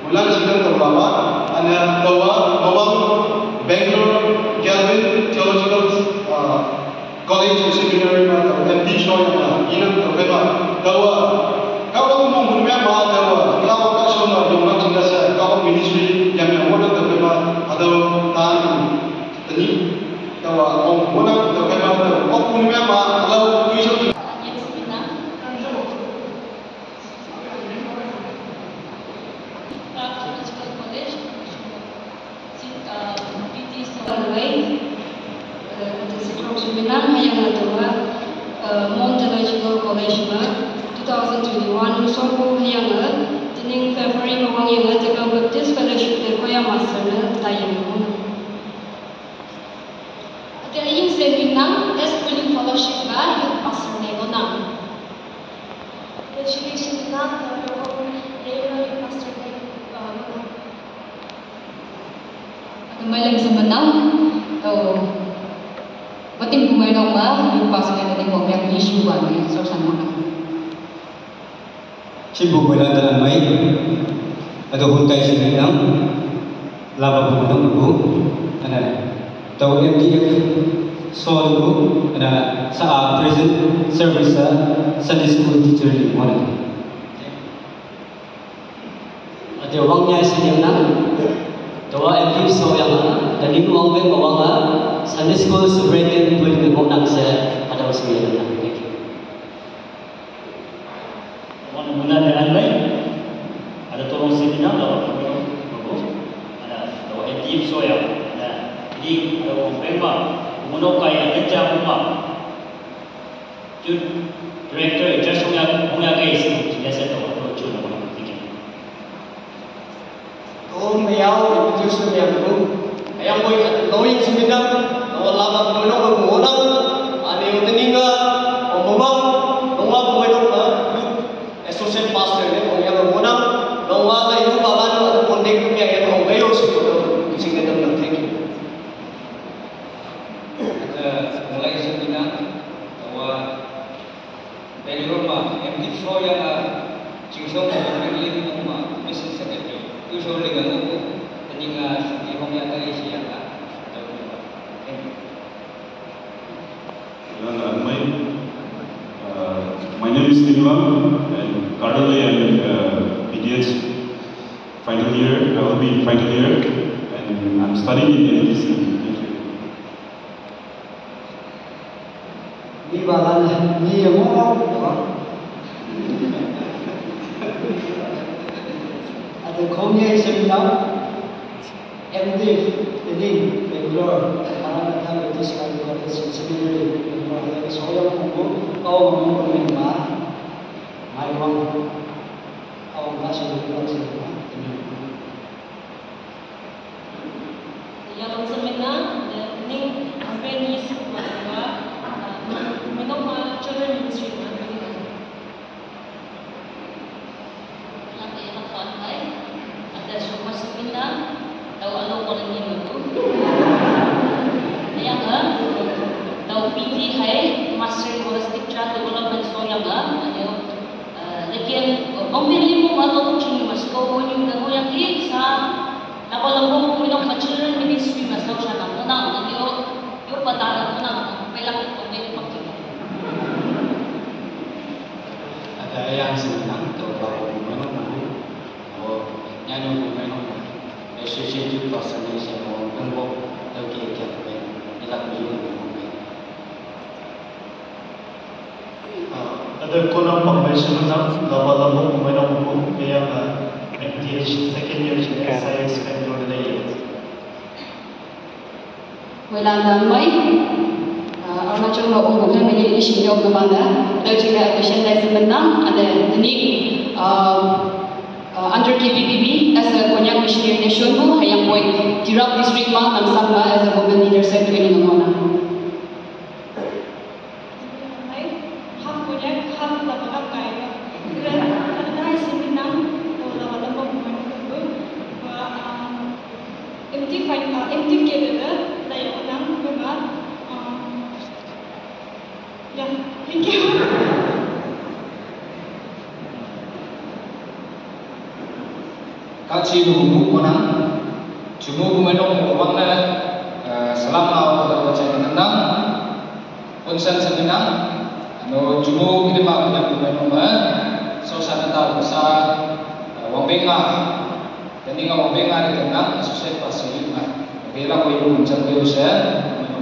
Ulang sidang terlalu, anda tahu bahwa Bangalore Calvin Theological College Seminary atau MT Show yang inang terhadap tahu kalau mau bermain mahal tahu kalau kasih nama jumlah jika saya kalau ministry yang mana terhadap atau tani tahu mau mana terhadap kalau bermain mahal kalau tujuh College 2021 sopo yang jening February mawang yang jaga Baptist Fellowship de koya master na tayang mo. Ada yang seminar Eskwini Fellowship ba yung pastor na na. Jadi seminar yung pastor na kembali lagi sebenang Bating bumay dong ba yung pastor na yung yang issue ba ni so sana. Sibuk dalam mai, ada huntai sini yang laba bundang bu, ada tahu MTF soal bu, ada saat present service Sunday school teacher di mana? Ada orangnya sini yang tahu MTF soal yang dan ini orang ben orang Sunday school superintendent boleh dengan orang saya ada usia yang Muna dengan baik, ada tolong seminar atau ada MTF soya, jadi ada orang pemba, mengenai kaya kerja rumah, director itu soya punya guys, jadi saya tahu apa cuma orang fikir. Kalau meyau itu soya itu, yang boleh lawyer seminar, kalau lama mengenai mengenang, ada yang teninga, pembawang, rumah mengenai associate pastor ni orang yang mengenang, orang yang itu balan atau pondek yang yang orang bayu sebut kisah kita nak thank you. Mulai seminar bahwa dari rumah MT Show yang cincang berlin rumah mesin secretary itu show dengan aku teninga di rumah yang isi yang my name is Nimla and currently I'm in PDH final year. I will be in final year and I'm studying in NTC. Thank you. Ni balan ni yang mau ada komnya seminar MTF ini Bangalore karena kami di sekolah seminari Bangalore ada sekolah buku kau mau memang mai wang kau masih di kelas ini. Yang seminar ni February bahwa mengenai children ministry ada semua seminar tahu alam orang ini itu yang tahu PT hai master holistic child development so yang lekian pembeli mu atau cuma sekolah ni dah yang di sa apa lambung minum children ministry masuk sana mana yo patah mana pelang pembeli pakai ada yang senang tahu bahwa mana nyanyi mana associated fascination or bentuk lagi yang kita pilih. Ada konon pembahasan tentang laba-laba pemain umum yang MTH second year saya expand on the year. Wala damai, orang macam orang umum ni isu yang mana, ada juga question lain sebenarnya ada ni under KPPB as a Konyak Missionary Nation mo hayang boy Tirap District ma namsang ba as a women leader set training ng mga half Konyak half lapakap kaya dahil seminar o lawa-lawa buwan ko MT Canada layo ng mga yeah, thank you. các chi đủ mũ nắng chủ mũ của mình ông của băng này selama awal berjalan tenang konsen sebenang no chủ mũ ini mah punya pemain suasana tahu besar wang benga dan ini wang benga di tenang sukses pasti kira kau ibu mencari usaha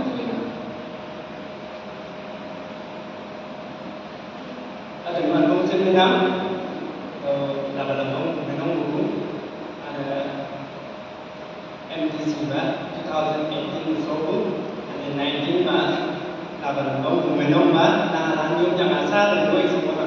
ada mana konsen tenang dalam buku ada MTC 2018 Seoul and 19 March là vận động của người nông mà là làm như chẳng là xa từ đôi sự